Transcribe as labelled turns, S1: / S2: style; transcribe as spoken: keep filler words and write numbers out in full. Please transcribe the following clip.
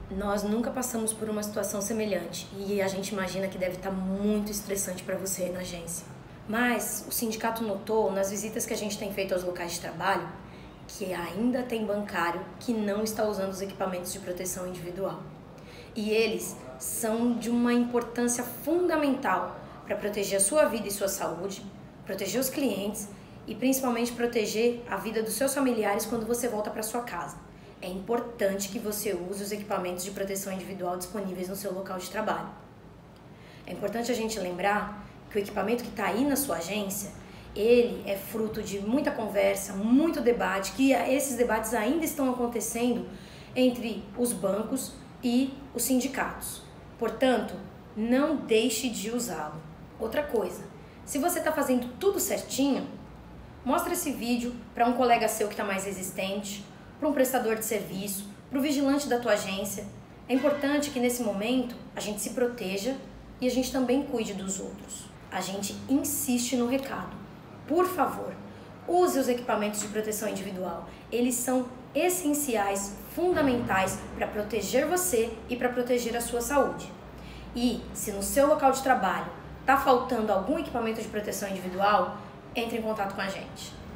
S1: Nós nunca passamos por uma situação semelhante e a gente imagina que deve estar muito estressante para você aí na agência. Mas o sindicato notou, nas visitas que a gente tem feito aos locais de trabalho, que ainda tem bancário que não está usando os equipamentos de proteção individual. E eles são de uma importância fundamental para proteger a sua vida e sua saúde, proteger os clientes e principalmente proteger a vida dos seus familiares quando você volta para sua casa. É importante que você use os equipamentos de proteção individual disponíveis no seu local de trabalho. É importante a gente lembrar que o equipamento que está aí na sua agência, ele é fruto de muita conversa, muito debate, que esses debates ainda estão acontecendo entre os bancos e os sindicatos. Portanto, não deixe de usá-lo. Outra coisa, se você está fazendo tudo certinho, mostre esse vídeo para um colega seu que está mais resistente, para um prestador de serviço, para o vigilante da tua agência. É importante que nesse momento a gente se proteja e a gente também cuide dos outros. A gente insiste no recado. Por favor, use os equipamentos de proteção individual. Eles são essenciais, fundamentais para proteger você e para proteger a sua saúde. E se no seu local de trabalho está faltando algum equipamento de proteção individual, entre em contato com a gente.